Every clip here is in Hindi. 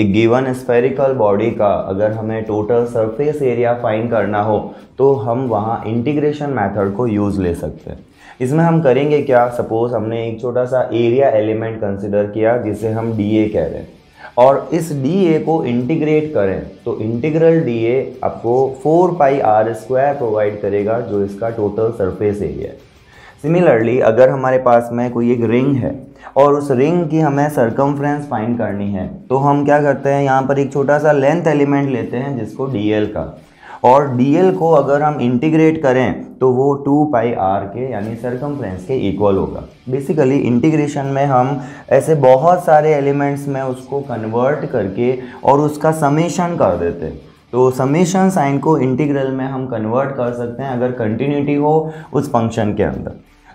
एक गिवन स्फेरिकल बॉडी का अगर हमें टोटल सरफेस एरिया फाइंड करना हो तो हम वहाँ इंटीग्रेशन मेथड को यूज़ ले सकते हैं। इसमें हम करेंगे क्या, सपोज हमने एक छोटा सा एरिया एलिमेंट कंसिडर किया जिसे हम डीए कह रहे हैं और इस डीए को इंटीग्रेट करें तो इंटीग्रल डीए आपको 4 पाई आर स्क्वायर प्रोवाइड करेगा जो इसका टोटल सरफेस एरिया है। सिमिलरली अगर हमारे पास में कोई एक रिंग है और उस रिंग की हमें सरकमफ्रेंस फाइंड करनी है तो हम क्या करते हैं, यहाँ पर एक छोटा सा लेंथ एलिमेंट लेते हैं जिसको डीएल का, और डीएल को अगर हम इंटीग्रेट करें तो वो 2 पाई आर के यानी सरकमफ्रेंस के इक्वल होगा। बेसिकली इंटीग्रेशन में हम ऐसे बहुत सारे एलिमेंट्स में उसको कन्वर्ट करके और उसका समेशन कर देते हैं। तो समेशन साइन को इंटीग्रल में हम कन्वर्ट कर सकते हैं अगर कंटिन्यूटी हो उस फंक्शन के अंदर।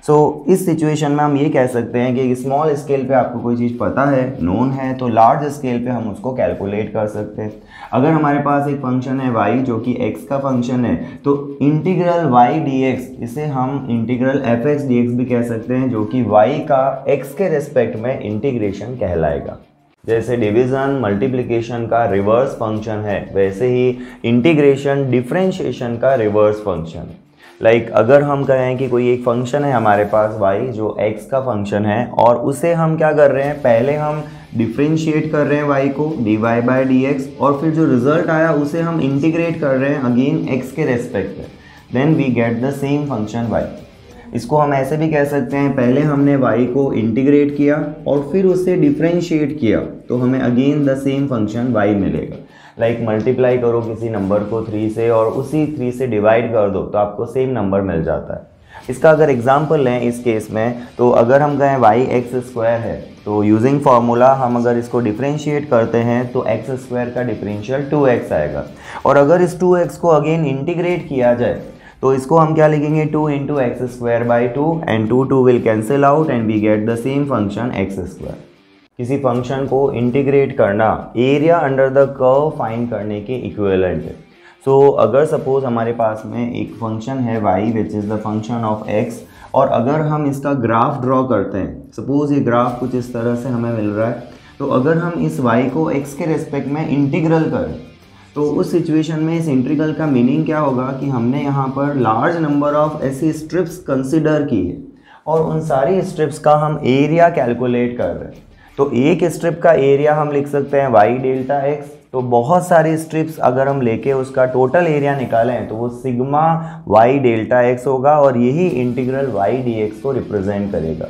इस सिचुएशन में हम ये कह सकते हैं कि स्मॉल स्केल पे आपको कोई चीज़ पता है, नोन है, तो लार्ज स्केल पे हम उसको कैलकुलेट कर सकते हैं। अगर हमारे पास एक फंक्शन है y जो कि x का फंक्शन है तो इंटीग्रल y dx, इसे हम इंटीग्रल fx dx भी कह सकते हैं जो कि y का x के रेस्पेक्ट में इंटीग्रेशन कहलाएगा। जैसे डिवीज़न मल्टीप्लिकेशन का रिवर्स फंक्शन है वैसे ही इंटीग्रेशन डिफरेंशिएशन का रिवर्स फंक्शन है। लाइक अगर हम कहें कि कोई एक फंक्शन है हमारे पास y जो x का फंक्शन है और उसे हम क्या कर रहे हैं, पहले हम डिफरेंशिएट कर रहे हैं y को dy बाई dx और फिर जो रिजल्ट आया उसे हम इंटीग्रेट कर रहे हैं अगेन x के रेस्पेक्ट में, then we get the same function y। इसको हम ऐसे भी कह सकते हैं, पहले हमने y को इंटीग्रेट किया और फिर उसे डिफरेंशिएट किया तो हमें again the same function y मिलेगा। लाइक मल्टीप्लाई करो किसी नंबर को 3 से और उसी 3 से डिवाइड कर दो तो आपको सेम नंबर मिल जाता है। इसका अगर एग्जांपल लें इस केस में तो अगर हम कहें y एक्स स्क्वायर है तो यूजिंग फार्मूला हम अगर इसको डिफरेंशिएट करते हैं तो एक्स स्क्वायर का डिफरेंशियल 2x आएगा और अगर इस 2x को अगेन इंटीग्रेट किया जाए तो इसको हम क्या लिखेंगे, 2 into x square by 2 and 2 will cancel out and we get the same function x square. किसी फंक्शन को इंटीग्रेट करना area under the curve find करने के इक्विवेलेंट है। अगर सपोज हमारे पास में एक फंक्शन है y which is the function of x और अगर हम इसका ग्राफ ड्रॉ करते हैं, सपोज ये ग्राफ कुछ इस तरह से हमें मिल रहा है, तो अगर हम इस y को x के रेस्पेक्ट में इंटीग्रल करें तो उस सिचुएशन में इस इंटीग्रल का मीनिंग क्या होगा कि हमने यहाँ पर लार्ज नंबर ऑफ ऐसी स्ट्रिप्स कंसिडर की है और उन सारी स्ट्रिप्स का हम एरिया कैलकुलेट कर रहे हैं। तो एक स्ट्रिप का एरिया हम लिख सकते हैं y डेल्टा x, तो बहुत सारी स्ट्रिप्स अगर हम लेके उसका टोटल एरिया निकालें तो वो सिग्मा y डेल्टा x होगा और यही इंटीग्रल y dx को रिप्रेजेंट करेगा।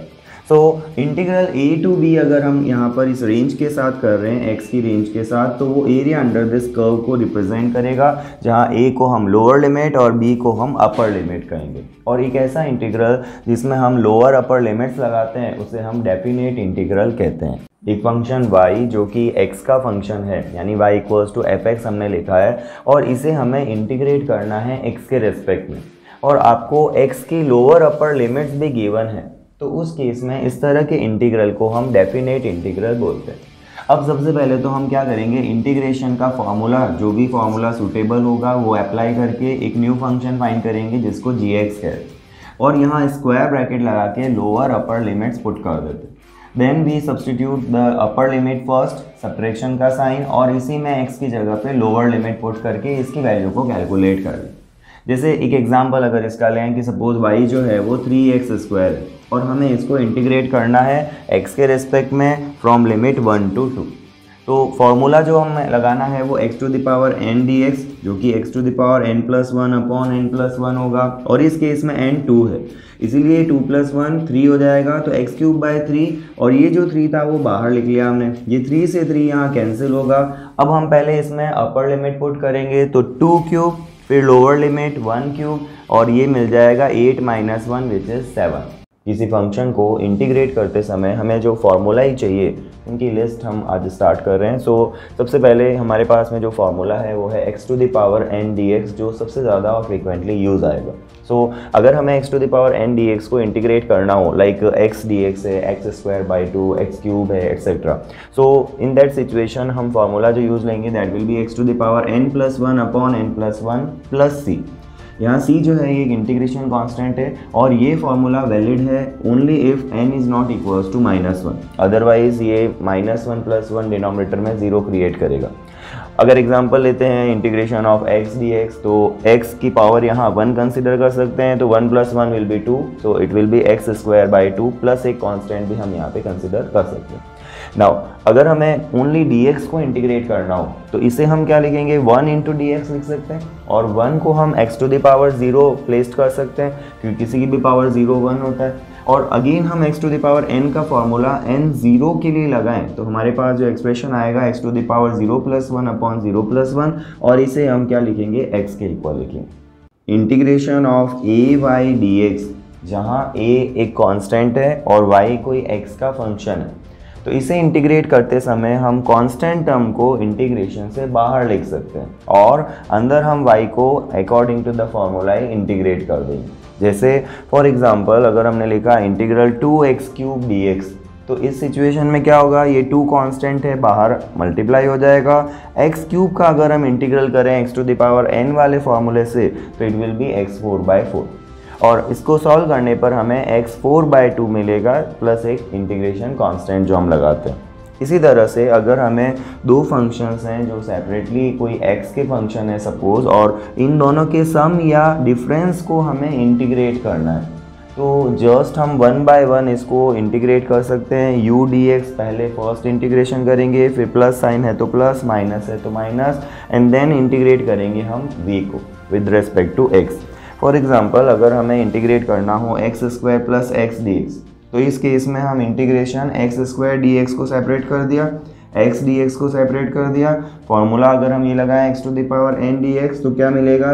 इंटीग्रल a टू b अगर हम यहाँ पर इस रेंज के साथ कर रहे हैं x की रेंज के साथ तो वो एरिया अंडर दिस कर्व को रिप्रेजेंट करेगा जहाँ a को हम लोअर लिमिट और b को हम अपर लिमिट कहेंगे। और एक ऐसा इंटीग्रल जिसमें हम लोअर अपर लिमिट्स लगाते हैं उसे हम डेफिनेट इंटीग्रल कहते हैं। एक फंक्शन y जो कि x का फंक्शन है यानी y इक्वल्स टू fx हमने लिखा है और इसे हमें इंटीग्रेट करना है x के रेस्पेक्ट में और आपको x की लोअर अपर लिमिट्स भी गिवन है, तो उस केस में इस तरह के इंटीग्रल को हम डेफिनेट इंटीग्रल बोलते हैं। अब सबसे पहले तो हम क्या करेंगे, इंटीग्रेशन का फार्मूला जो भी फार्मूला सूटेबल होगा वो अप्लाई करके एक न्यू फंक्शन फाइंड करेंगे जिसको gx कहते हैं और यहाँ स्क्वायर ब्रैकेट लगा के लोअर अपर लिमिट्स पुट कर देते हैं। Then we substitute the upper limit first, subtraction का साइन, और इसी में x की जगह पे लोअर लिमिट पुट करके इसकी वैल्यू को कैलकुलेट कर लें। जैसे एक एग्जांपल अगर इसका लें कि सपोज y जो है वो 3x स्क्वायर है और हमें इसको इंटीग्रेट करना है x के रेस्पेक्ट में फ्रॉम लिमिट 1 to 2, तो फॉर्मूला जो हमें लगाना है वो x to the power n dx जो कि x to the power n plus 1 upon n plus 1 होगा और इस केस में n 2 है इसीलिए 2 प्लस 1 3 हो जाएगा, तो x क्यूब बाई 3 और ये जो 3 था वो बाहर लिख लिया हमने, ये 3 से 3 यहाँ कैंसिल होगा। अब हम पहले इसमें अपर लिमिट पुट करेंगे तो 2 क्यूब फिर लोअर लिमिट 1 क्यूब और ये मिल जाएगा 8 माइनस 1 विच इज़ 7। किसी फंक्शन को इंटीग्रेट करते समय हमें जो फार्मूला ही चाहिए उनकी लिस्ट हम आज स्टार्ट कर रहे हैं। सबसे पहले हमारे पास में जो फार्मूला है वो है x to the power n dx जो सबसे ज़्यादा और फ्रीक्वेंटली यूज़ आएगा। अगर हमें x to the power n dx को इंटीग्रेट करना हो लाइक x dx है x square by 2 x cube है एक्सेट्रा, इन दैट सिचुएशन हम फार्मूला जो यूज़ लेंगे that will be x to the power n plus 1 upon n plus 1 plus c। यहाँ c जो है ये एक इंटीग्रेशन कांस्टेंट है और ये फॉर्मूला वैलिड है only if n is not equals to -1, otherwise ये -1 + 1 डिनोमिनेटर में 0 क्रिएट करेगा। अगर एग्जांपल लेते हैं इंटीग्रेशन ऑफ x dx, तो x की पावर यहाँ 1 कंसिडर कर सकते हैं, तो 1 + 1 will be 2, so it will be x² plus एक कांस्टेंट भी हम यहाँ पे कंसिडर कर सकते हैं। नाउ अगर हमें ओनली dx को इंटीग्रेट करना हो तो इसे हम क्या लिखेंगे, 1 × dx लिख सकते हैं और 1 को हम x⁻0 प्लेस कर सकते हैं क्योंकि किसी की भी पावर 0 1 होता है। और अगेन हम x⁻n का फॉर्मूला n 0 के लिए लगाएं तो हमारे पास जो एक्सप्रेशन आएगा x⁻0 + 1/0 + 1 और इसे हम क्या लिखेंगे, x के इक्वल लिखेंगे। इंटीग्रेशन ऑफ a/y dx, जहाँ a एक कांस्टेंट है और y कोई x का फंक्शन है, तो इसे इंटीग्रेट करते समय हम कांस्टेंट टर्म को इंटीग्रेशन से बाहर लिख सकते हैं और अंदर हम y को according to the formula integrate कर देंगे। जैसे फॉर एग्जांपल अगर हमने लिखा इंटीग्रल 2x³ dx, तो इस सिचुएशन में क्या होगा, ये 2 कांस्टेंट है बाहर मल्टीप्लाई हो जाएगा। x³ का अगर हम इंटीग्रल करें x⁻n वाले फॉर्मूले से तो इट विल बी x4/4 और इसको सॉल्व करने पर हमें x4/2 मिलेगा प्लस एक इंटीग्रेशन कांस्टेंट जो हम लगाते हैं। इसी तरह से अगर हमें दो फंक्शंस हैं जो सेपरेटली कोई x के फंक्शन है सपोज, और इन दोनों के सम या डिफरेंस को हमें इंटीग्रेट करना है, तो जस्ट हम 1 बाय 1 इसको इंटीग्रेट कर सकते हैं। u dx पहले फर्स्ट इंटीग्रेशन करेंगे, फिर प्लस साइन है तो प्लस, माइनस है तो माइनस, एंड देन इंटीग्रेट करेंगे हम v को with respect to x। For example अगर हमें इंटीग्रेट करना हो x² + x dx, तो इस केस में हम इंटीग्रेशन x² dx को सेपरेट कर दिया, x dx को सेपरेट कर दिया। फॉर्मूला अगर हम ये लगाएं x⁻n dx, तो क्या मिलेगा,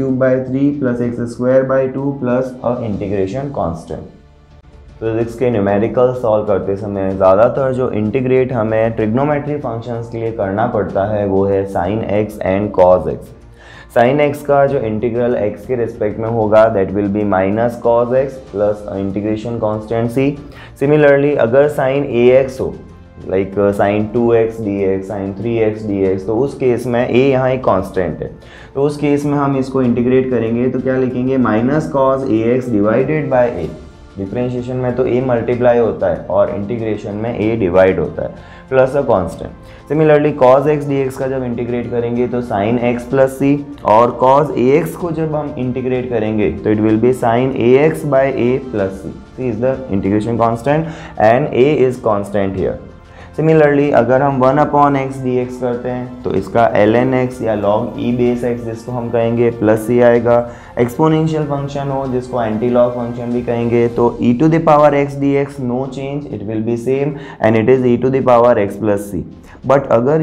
x³ + x²/2 plus a integration constant. Physics के न्यूमेरिकल सॉल्व करते समय ज़्यादातर जो इंटीग्रेट हमें ट्रिग्नोमेट्री फंक्शंस के लिए करना पड़ता है वो है sin x and cos x। sin x का जो इंटीग्रल x के रिस्पेक्ट में होगा that will be -cos x plus integration constant c। Similarly अगर sin ax हो, like sin 2x dx, sin 3x dx, तो उस केस में a यहाँ एक कांस्टेंट है, तो उस केस में हम इसको इंटीग्रेट करेंगे तो क्या लिखेंगे, -cos ax divided by a। Differentiation में तो a मल्टीप्लाई होता है और इंटीग्रेशन में a डिवाइड होता है plus a constant. Similarly cos x dx का जब इंटीग्रेट करेंगे तो sin x + c, और cos ax को जब हम इंटीग्रेट करेंगे तो it will be sin ax/a + c। c is the integration constant and a is constant here. Similarly अगर हम 1/x dx करते हैं तो इसका ln x या log e बेस x जिसको हम कहेंगे प्लस c आएगा। एक्सपोनेंशियल फंक्शन हो जिसको एंटी लॉग फंक्शन भी कहेंगे तो e⁻x dx no change, it will be same and it is e⁻x + c। But अगर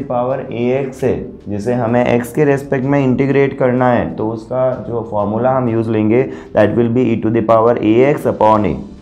e⁻ax है जिसे हमें x के रेस्पेक्ट में इंटीग्रेट करना है तो उसका जो फॉर्मूला हम यूज़ लेंगे दैट विल बी e⁻ax/a